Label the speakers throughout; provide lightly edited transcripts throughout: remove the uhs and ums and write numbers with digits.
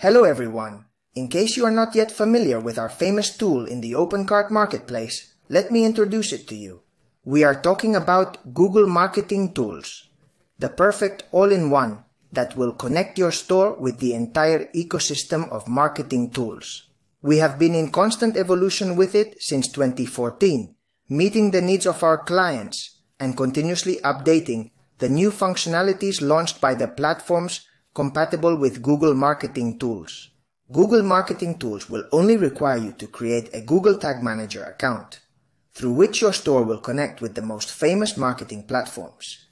Speaker 1: Hello everyone! In case you are not yet familiar with our famous tool in the Opencart marketplace, let me introduce it to you. We are talking about Google Marketing Tools, the perfect all-in-one that will connect your store with the entire ecosystem of marketing tools. We have been in constant evolution with it since 2014, meeting the needs of our clients and continuously updating the new functionalities launched by the platforms compatible with Google Marketing Tools. Google Marketing Tools will only require you to create a Google Tag Manager account, through which your store will connect with the most famous marketing platforms: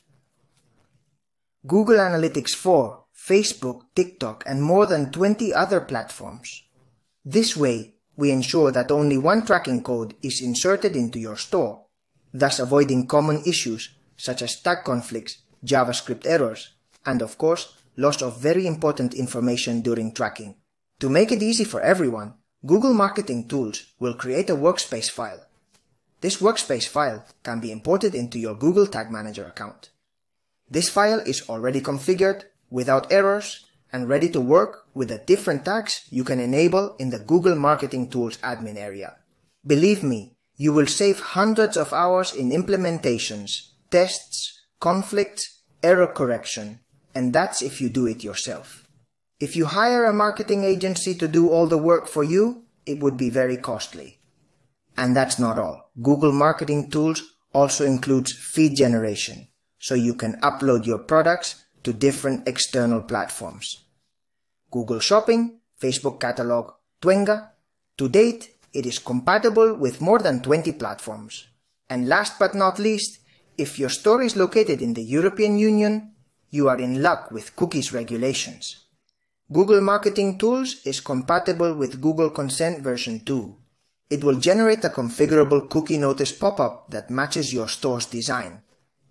Speaker 1: Google Analytics 4, Facebook, TikTok, and more than 20 other platforms. This way, we ensure that only one tracking code is inserted into your store, thus avoiding common issues such as tag conflicts, JavaScript errors, and of course, loss of very important information during tracking. To make it easy for everyone, Google Marketing Tools will create a workspace file. This workspace file can be imported into your Google Tag Manager account. This file is already configured, without errors, and ready to work with the different tags you can enable in the Google Marketing Tools admin area. Believe me, you will save hundreds of hours in implementations, tests, conflicts, error correction, and that's if you do it yourself. If you hire a marketing agency to do all the work for you, it would be very costly. And that's not all. Google Marketing Tools also includes feed generation, so you can upload your products to different external platforms: Google Shopping, Facebook Catalog, Twenga. To date, it is compatible with more than 20 platforms. And last but not least, if your store is located in the European Union, you are in luck with cookies regulations. Google Marketing Tools is compatible with Google Consent version 2. It will generate a configurable cookie notice pop-up that matches your store's design.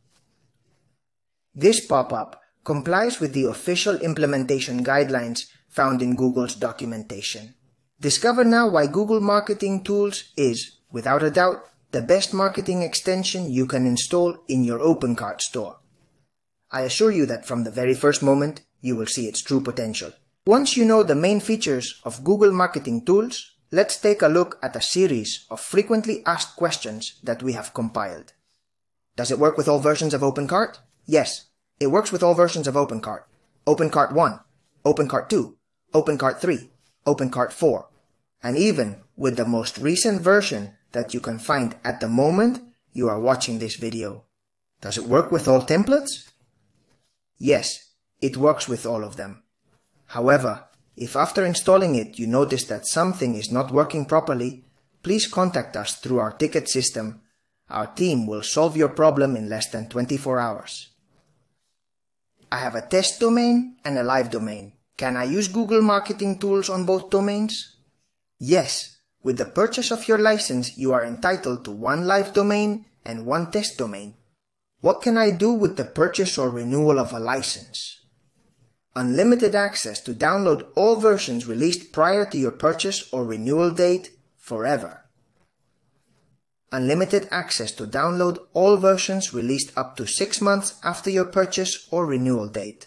Speaker 1: This pop-up complies with the official implementation guidelines found in Google's documentation. Discover now why Google Marketing Tools is, without a doubt, the best marketing extension you can install in your Opencart store. I assure you that from the very first moment, you will see its true potential. Once you know the main features of Google Marketing Tools, let's take a look at a series of frequently asked questions that we have compiled. Does it work with all versions of Opencart? Yes, it works with all versions of Opencart. Opencart 1, Opencart 2, Opencart 3, Opencart 4, and even with the most recent version that you can find at the moment you are watching this video. Does it work with all templates? Yes, it works with all of them. However, if after installing it you notice that something is not working properly, please contact us through our ticket system. Our team will solve your problem in less than 24 hours. I have a test domain and a live domain. Can I use Google Marketing Tools on both domains? Yes, with the purchase of your license you are entitled to one live domain and one test domain. What can I do with the purchase or renewal of a license? Unlimited access to download all versions released prior to your purchase or renewal date forever. Unlimited access to download all versions released up to 6 months after your purchase or renewal date.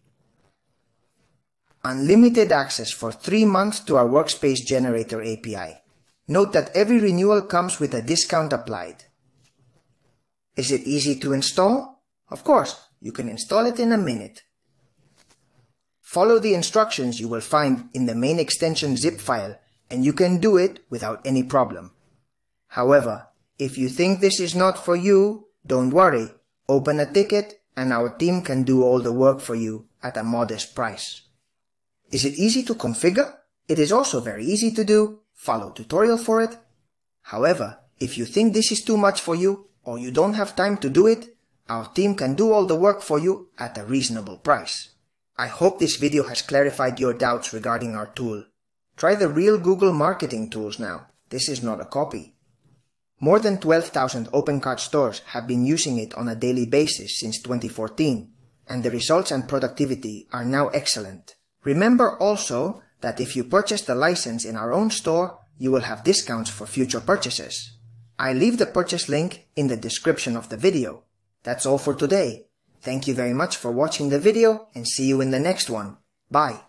Speaker 1: Unlimited access for 3 months to our Workspace Generator API. Note that every renewal comes with a discount applied. Is it easy to install? Of course, you can install it in a minute. Follow the instructions you will find in the main extension zip file and you can do it without any problem. However, if you think this is not for you, don't worry. Open a ticket and our team can do all the work for you at a modest price. Is it easy to configure? It is also very easy to do. Follow tutorial for it. However, if you think this is too much for you, or you don't have time to do it, our team can do all the work for you at a reasonable price. I hope this video has clarified your doubts regarding our tool. Try the real Google Marketing Tools now. This is not a copy. More than 12,000 Opencart stores have been using it on a daily basis since 2014, and the results and productivity are now excellent. Remember also that if you purchase the license in our own store, you will have discounts for future purchases. I leave the purchase link in the description of the video. That's all for today. Thank you very much for watching the video and see you in the next one. Bye.